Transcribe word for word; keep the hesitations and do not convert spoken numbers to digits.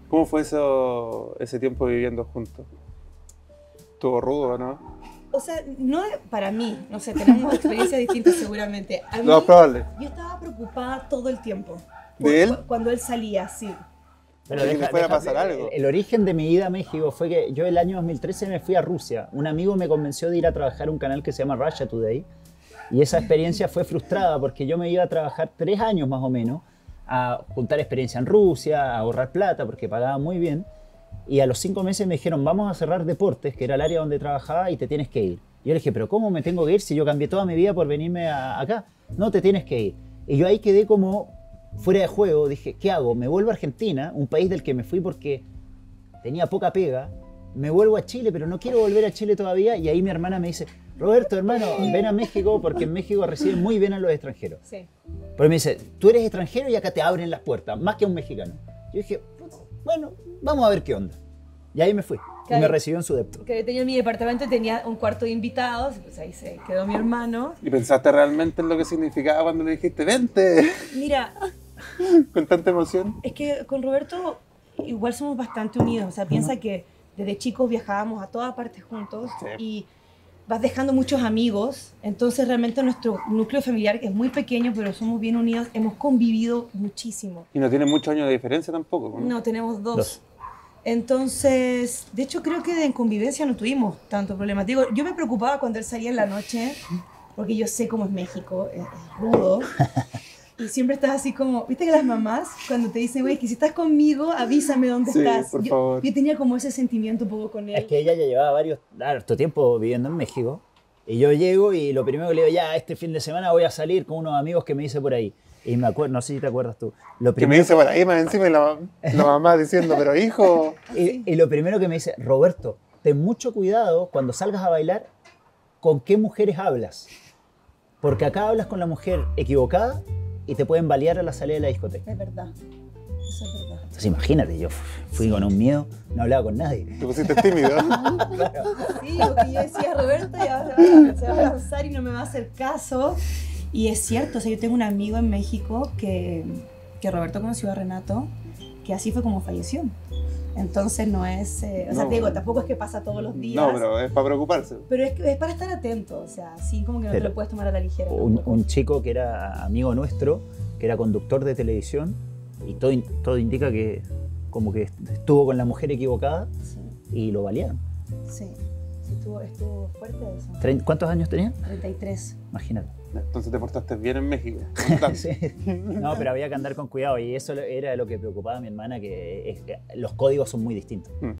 ¿Cómo fue eso, ese tiempo viviendo juntos? ¿Estuvo rudo, no? O sea, no para mí, no sé, tenemos experiencias distintas seguramente. A mí, Lo más probable. yo estaba preocupada todo el tiempo. ¿De él? Cu- Cuando él salía, sí. Pero Que deja- le fuera a deja- pasar algo. El, el origen de mi ida a México fue que yo el año dos mil trece me fui a Rusia. Un amigo me convenció de ir a trabajar a un canal que se llama Russia Today. Y esa experiencia fue frustrada porque yo me iba a trabajar tres años más o menos a juntar experiencia en Rusia, a ahorrar plata porque pagaba muy bien. Y a los cinco meses me dijeron, vamos a cerrar deportes, que era el área donde trabajaba, y te tienes que ir. Y yo le dije, pero ¿cómo me tengo que ir si yo cambié toda mi vida por venirme a- acá? No, te tienes que ir. Y yo ahí quedé como fuera de juego. Dije, ¿qué hago? ¿Me vuelvo a Argentina, un país del que me fui porque tenía poca pega? Me vuelvo a Chile, pero no quiero volver a Chile todavía. Y ahí mi hermana me dice, Roberto, hermano, ven a México porque en México reciben muy bien a los extranjeros. Sí. Pero me dice, tú eres extranjero y acá te abren las puertas, más que a un mexicano. Yo dije, bueno, vamos a ver qué onda. Y ahí me fui. Y Claro. me recibió en su depto. Que tenía mi departamento y tenía un cuarto de invitados, pues ahí se quedó mi hermano. ¿Y pensaste realmente en lo que significaba cuando le dijiste, vente? Mira, Con tanta emoción. es que con Roberto igual somos bastante unidos. O sea, piensa que desde chicos viajábamos a todas partes juntos Sí. y vas dejando muchos amigos. Entonces realmente nuestro núcleo familiar es muy pequeño, pero somos bien unidos. Hemos convivido muchísimo. Y no tiene muchos años de diferencia tampoco, ¿no? No, tenemos dos. Dos. Entonces, de hecho creo que en convivencia no tuvimos tanto problema. Digo, yo me preocupaba cuando él salía en la noche, porque yo sé cómo es México, es, es rudo. Y siempre estás así como, viste que las mamás cuando te dicen, güey, que si estás conmigo, avísame dónde Sí, estás. por yo, favor. yo tenía como ese sentimiento un poco con él. Es que ella ya llevaba varios, harto tiempo viviendo en México. Y yo llego y lo primero que le digo, ya, este fin de semana voy a salir con unos amigos que me hice por ahí. Y me acuerdo, no sé si te acuerdas tú. Lo Que me primero, dice por ahí más encima y la, la mamá diciendo, pero hijo. y, y lo primero que me dice, Roberto, ten mucho cuidado cuando salgas a bailar con qué mujeres hablas. Porque acá hablas con la mujer equivocada y te pueden balear a la salida de la discoteca. Es verdad, eso es verdad. Entonces imagínate, yo fui con un miedo, no hablaba con nadie. Te pusiste tímido. Sí, porque yo decía, Roberto ya se va, a- se va a lanzar y no me va a hacer caso. Y es cierto, o sea, yo tengo un amigo en México que, que Roberto conoció a Renato, que así fue como falleció. Entonces no es, eh, o sea, No. te digo, tampoco es que pasa todos los días. No, pero es para preocuparse. Pero es, que es para estar atento, o sea, así como que no Pero te lo puedes tomar a la ligera. Un, tampoco. un chico que era amigo nuestro, que era conductor de televisión, y todo, in- todo indica que como que estuvo con la mujer equivocada Sí, y lo balearon. sí, sí, estuvo, estuvo fuerte eso. Trein- ¿Cuántos años tenía? treinta y tres. Imagínate. Entonces te portaste bien en México. No tanto. Sí. No, pero había que andar con cuidado y eso era lo que preocupaba a mi hermana, que es- que los códigos son muy distintos.